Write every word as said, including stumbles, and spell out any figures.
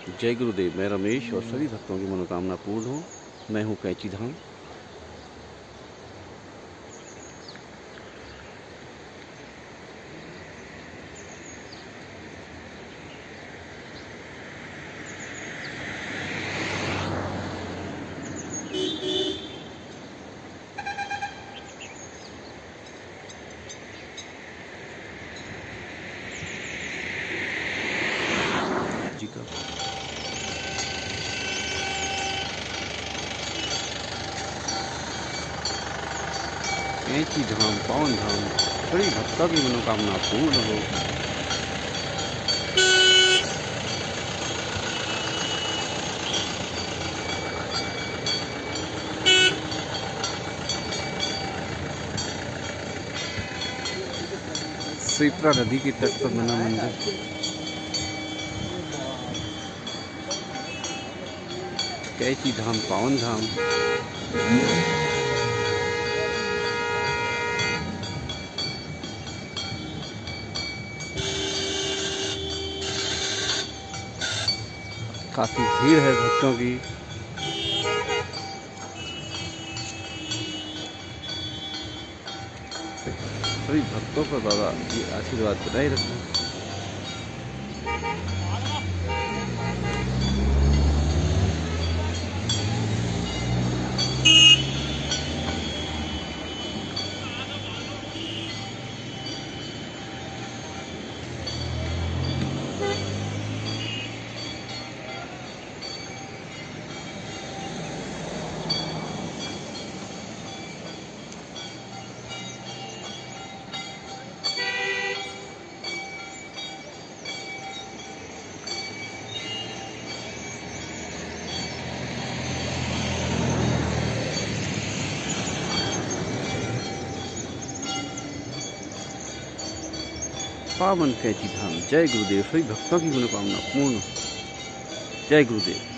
जय गुरुदेव। मैं रमेश और सभी भक्तों की मनोकामना पूर्ण हो। मैं हूँ कैंची धाम। जी का कैंची धाम पावन धाम सभी भक्तों की मनोकामना पूर्ण हो। शिप्रा नदी की तट पर बना मंदिर। कैंची धाम पावन धाम। काफी भीड़ है भक्तों की। सभी भक्तों पर बाबा ये आशीर्वाद बनाए रखना। पावन कैंची धाम। जय गुरुदेव। सभी भक्तों की मनोकामना पूर्ण। जय गुरुदेव।